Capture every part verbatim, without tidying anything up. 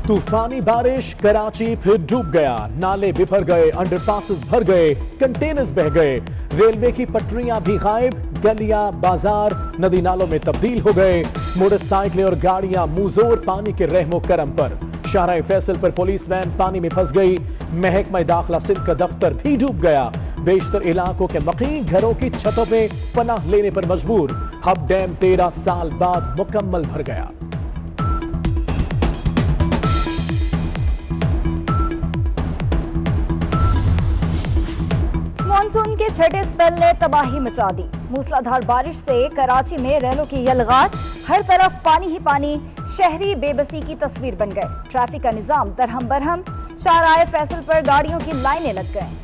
तूफानी बारिश, कराची फिर डूब गया। नाले बिफर गए, अंडरपासेस भर गए, कंटेनर्स बह गए, रेलवे की पटरियां भी गायब, गलियां बाजार नदी नालों में तब्दील हो गए। मोटरसाइकिलें और गाड़ियां मुंहजोर पानी के रहमो करम पर। शाहराह फैसल पर पुलिस वैन पानी में फंस गई। महकमा दाखिला सिंध का दफ्तर भी डूब गया। बेशतर इलाकों के मकीन घरों की छतों पे पनाह लेने पर मजबूर। हब डैम तेरह साल बाद मुकम्मल भर गया। मानसून के छठे स्पेल ने तबाही मचा दी। मूसलाधार बारिश से कराची में रैलों की यलगात, हर तरफ पानी ही पानी, शहरी बेबसी की तस्वीर बन गए। ट्रैफिक का निजाम दरहम बरहम, शाहराह फैसल पर गाड़ियों की लाइनें लग गईं।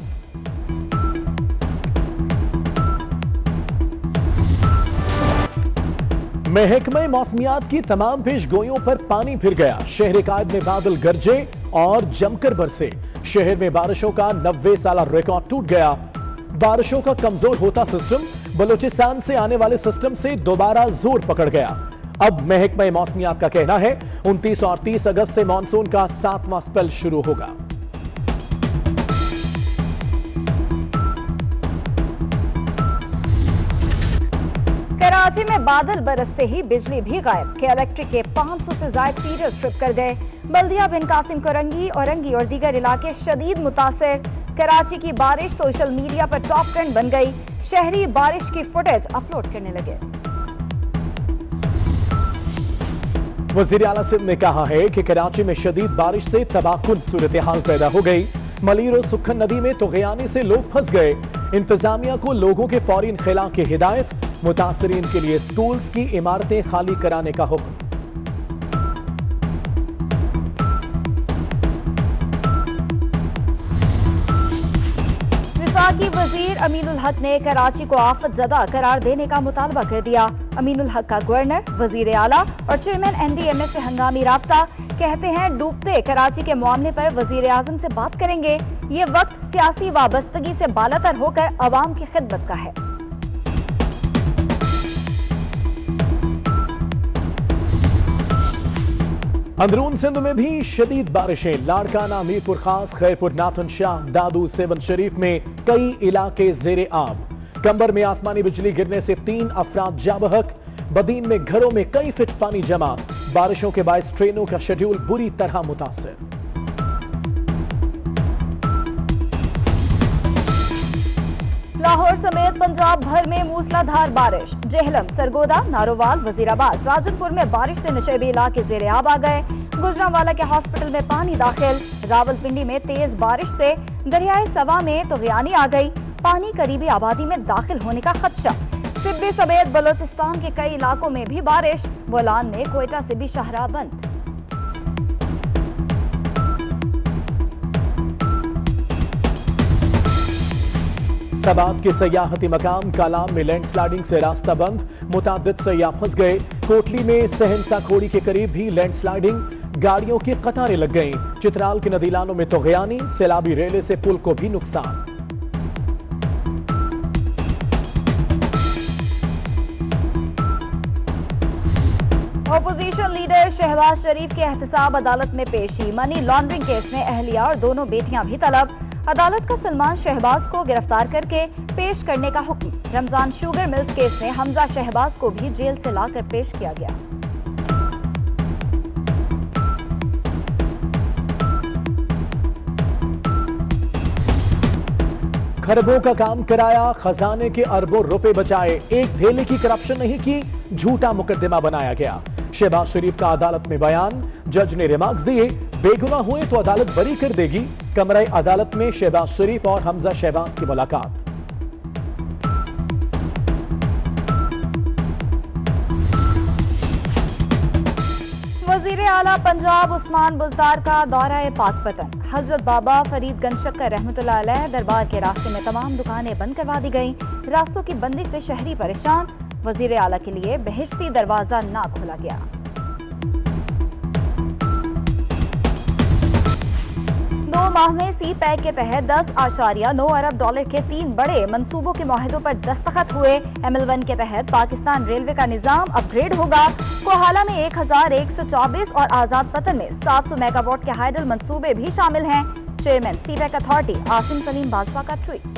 महकमे मौसमियात की तमाम पेशगोइयों पर पानी फिर गया। शहर कायद में बादल गरजे और जमकर बरसे। शहर में बारिशों का नब्बे साल रिकॉर्ड टूट गया। बारिशों का कमजोर होता सिस्टम बलूचिस्तान से आने वाले सिस्टम से दोबारा जोर पकड़ गया। अब महकमा मौसमियात का कहना है उनतीस और तीस अगस्त से मानसून का सातवां स्पेल शुरू होगा। कराची में बादल बरसते ही बिजली भी गायब। के इलेक्ट्रिक के पाँच सौ से ज्यादा फीडर्स ट्रिप कर गए। बल्दिया बिन कासिम कोरंगी, औरंगी और दीगर इलाके शदीद मुतासिर। कराची की बारिश सोशल मीडिया पर टॉप ट्रेंड बन गई। शहरी बारिश की फुटेज अपलोड करने लगे। वजीर आला सिंध ने कहा है कि कराची में शदीद बारिश से तबाहकुन सूरत हाल पैदा हो गई। मलीर और सुखन नदी में तुगयानी से लोग फंस गए। इंतजामिया को लोगों के फौरी इनखला की हिदायत। मुतासरीन के लिए स्कूल्स की इमारतें खाली कराने का हुक्म। वफाकी वजीर अमीनुल हक ने कराची को आफत ज़दा करार देने का मुतालबा कर दिया। अमीनुल हक का गवर्नर, वजीर आला और chairman N D M A से हंगामी राब्ता। कहते हैं डूबते कराची के मामले पर वजीर आजम से बात करेंगे। ये वक्त सियासी वाबस्तगी से बालातर होकर अवाम की खिदमत का है। अंदरून सिंध में भी शदीद बारिशें। लाड़काना, मीरपुर खास, खैरपुर, नाथन शाह, दादू, सेवन शरीफ में कई इलाके जेरे आब। कंबर में आसमानी बिजली गिरने से तीन अफराद जाबहक। बदीन में घरों में कई फीट पानी जमा। बारिशों के बायस ट्रेनों का शेड्यूल बुरी तरह मुतासिर। लाहौर समेत पंजाब भर में मूसलाधार बारिश। जेहलम, सरगोदा, नारोवाल, वजीराबाद, राजनपुर में बारिश से नशेबी इलाके जेरे आब आ गए। गुजरांवाला के हॉस्पिटल में पानी दाखिल। रावलपिंडी में तेज बारिश से दरियाए सवा में तुगयानी आ गई। पानी करीबी आबादी में दाखिल होने का खदशा। सिब्बी समेत बलोचिस्तान के कई इलाकों में भी बारिश। बोलान में कोयटा से भी शाहराह बंद। सबात के सयाहती मकाम कालाम में लैंडस्लाइडिंग से रास्ता बंद। मुतादिद सयाह फंस गए। कोटली में सहनसा खोड़ी के करीब भी लैंडस्लाइडिंग। गाड़ियों की कतारें लग गईं। चित्राल के नदीलानों में तुगयानी। सैलाबी रेले से पुल को भी नुकसान। अपोजिशन लीडर शहबाज शरीफ के एहतसाब अदालत में पेशी। मनी लॉन्ड्रिंग केस में अहलिया और दोनों बेटियां भी तलब। अदालत का सलमान शहबाज को गिरफ्तार करके पेश करने का हुक्म। रमजान शुगर मिल्स केस में हमजा शहबाज को भी जेल से लाकर पेश किया गया। खरबों का काम कराया, खजाने के अरबों रुपए बचाए। एक धेले की करप्शन नहीं की, झूठा मुकदमा बनाया गया। शहबाज शरीफ का अदालत में बयान। जज ने रिमार्क्स दिए, बेगुनाह हुए तो अदालत बरी कर देगी। कमरे अदालत में शहबाज शरीफ और हमजा शहबाज की मुलाकात। वजीर आला पंजाब उस्मान बुज़दार का दौरा पाकपतन। हजरत बाबा फरीदगंज शक्कर रहमतुल्लाह अलैह दरबार के रास्ते में तमाम दुकानें बंद करवा दी गईं। रास्तों की बंदी से शहरी परेशान। वजीर आला के लिए बहिश्ती दरवाजा ना खोला गया। दो माह में सी पैक के तहत दस आशारिया नौ अरब डॉलर के तीन बड़े मंसूबों के मुआहदों पर दस्तखत हुए। एम एल वन के तहत पाकिस्तान रेलवे का निजाम अपग्रेड होगा। कोहाला में एक हजार एक सौ चौबीस और आजाद पतन में सात सौ मेगावाट के हाइडल मंसूबे भी शामिल हैं। Chairman CPEC authority Asim Saleem Bajwa का ट्वीट।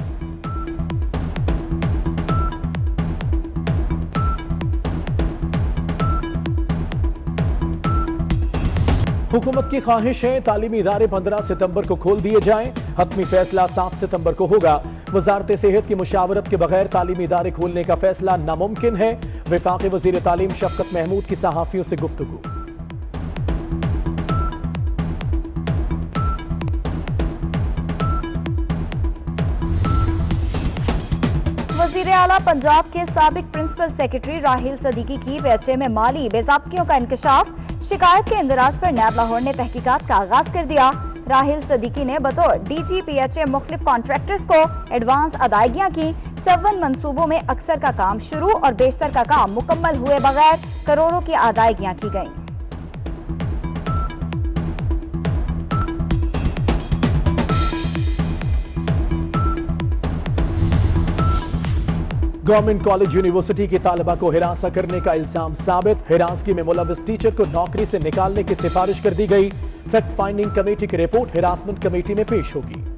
हुकूमत की ख्वाहिश है तालीमी इदारे पंद्रह सितंबर को खोल दिए जाएं। हतमी फैसला सात सितंबर को होगा। वजारत सेहत की मुशावरत के बगैर तालीमी इदारे खोलने का फैसला नामुमकिन है। वफाकी वजीर तालीम शफकत महमूद की सहाफियों से गुफ्तगू। वजीर आला पंजाब के साबिक प्रिंसिपल सेक्रेटरी राहिल सदीकी की पीएचए में माली बेज़ाब्तियों का इंकशाफ। शिकायत के इंदराज पर नैब लाहौर ने तहकीकात का आगाज कर दिया। राहिल सदीकी ने बतौर डीजी पीएचए मुख्तलिफ कॉन्ट्रैक्टर्स को एडवांस अदायगियां की। चौवन मंसूबों में अक्सर का काम शुरू और बेशतर का काम मुकम्मल हुए बगैर करोड़ों की अदायगियां की गईं। गवर्नमेंट कॉलेज यूनिवर्सिटी की तालिबा को हिरासा करने का इल्जाम साबित। हिरासगी में मुलविस टीचर को नौकरी से निकालने की सिफारिश कर दी गई। फैक्ट फाइंडिंग कमेटी की रिपोर्ट हिरासमेंट कमेटी में पेश होगी।